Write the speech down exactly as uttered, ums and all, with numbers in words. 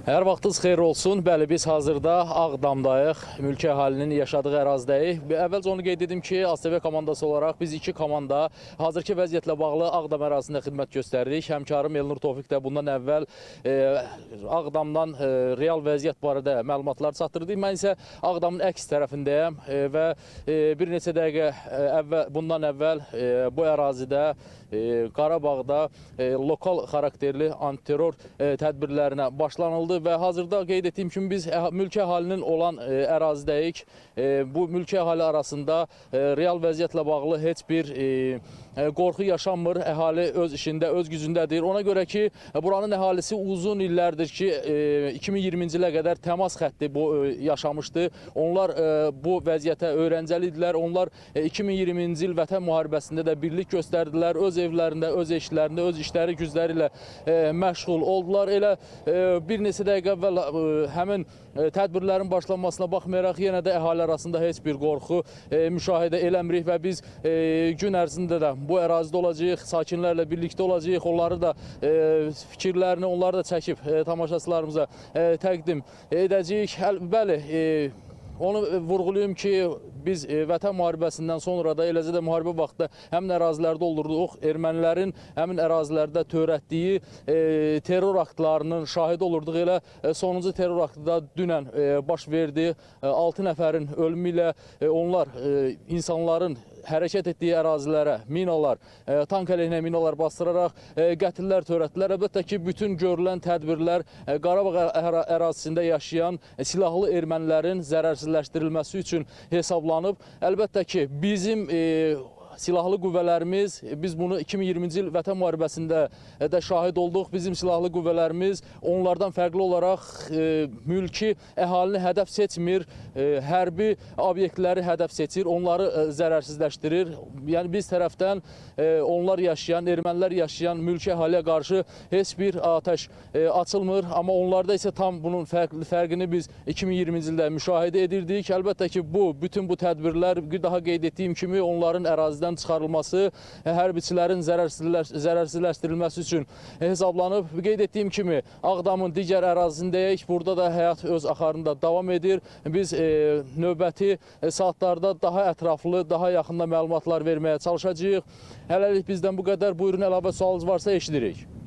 Hər vaxtınız xeyir olsun. Bəli, biz hazırda Ağdamdayıq, mülki əhalinin yaşadığı ərazidəyik. Əvvəlcə onu qeyd edim ki, A S V komandası olaraq biz iki komanda hazırki vəziyyətlə bağlı Ağdam ərazisində xidmət göstəririk. Həmkarım Elnur Tofiq də bundan əvvəl e, Ağdamdan e, real vəziyyət barədə məlumatlar çatdırdı. Mən isə Ağdamın əks tərəfindəyəm e, və e, bir neçə dəqiqə e, əvvəl, bundan əvvəl e, bu ərazidə e, Qarabağda e, lokal xarakterli antiterror e, tədbirlərinə başlanıldı. Və hazırda qeyd etdiyim kimi biz mülki əhalinin olan e, ərazidəyik. E, bu mülki əhali arasında e, real vəziyyətlə bağlı heç bir e, e, qorxu yaşanmır. Əhali öz işində, öz gücündədir. Ona görə ki, buranın əhalisi uzun illərdir ki, e, iki min iyirminci ilə qədər təmas xətti bu, e, yaşamışdı. Onlar e, bu vəziyyətə öyrəncəli idilər. Onlar e, iki min iyirminci il Vətən müharibəsində də birlik göstərdilər. Öz evlərində, öz eşlərində, öz işləri, gücləri ilə e, məşğul oldular. Elə e, bir neçə dəqiqə əvvəl ə, həmin ə, tədbirlərin başlanmasına baxmayaraq yenə də əhali arasında heç bir qorxu ə, müşahidə eləmirik və biz ə, gün ərzində də bu ərazidə olacağıq, sakinlərlə birlikdə olacağıq, onları da ə, fikirlərini, onları da çəkib ə, tamaşaçılarımıza ə, təqdim edəcəyik. Bəli, ə, onu vurğulayım ki, biz e, Vətən müharibəsindən sonra da eləcə də müharibə vaxtı həmin ərazilərdə olurduq. Ermənilərin həmin ərazilərdə törətdiyi e, terror aktlarının şahidi olurduq. Elə e, sonuncu terror aktı da dünən e, baş verdi. E, altı nəfərin ölümü ilə e, onlar e, insanların hərəkət etdiyi ərazilərə minalar, e, tank əleyhinə minalar bastıraraq e, qətillər törətdilər. Əlbəttə ki, bütün görülən tədbirlər e, Qarabağ ə ərazisində yaşayan e, silahlı ermənilərin zərərsizləşdirilməsi üçün hesablanıb. Əlbəttə ki, bizim e, silahlı qüvvələrimiz, biz bunu iki min iyirminci il Vətən müharibəsində də şahid olduq. Bizim silahlı qüvvələrimiz onlardan fərqli olaraq e, mülki əhalini hədəf seçmir, e, hərbi obyektləri hədəf seçir, onları e, zərərsizləşdirir. Yəni biz tərəfdən e, onlar yaşayan, ermənilər yaşayan mülki əhaliyə qarşı heç bir atəş e, açılmır. Amma onlarda isə tam bunun fərqli fərqini biz iki min iyirminci ildə müşahidə edirdik. Əlbəttə ki, bu bütün bu tədbirlər bir daha qeyd etdiyim kimi onların ərazidə çıxarılması, hərbiçilərin zərərsizləşdirilməsi üçün hesablanıb. Qeyd etdiyim kimi Ağdamın digər ərazisindəyik. Burada da həyat öz axarında davam edir. Biz e, növbəti e, saatlarda daha ətraflı, daha yaxında məlumatlar verməyə çalışacağıq. Hələlik bizdən bu qədər. Buyurun, əlavə sualınız varsa eşidirik.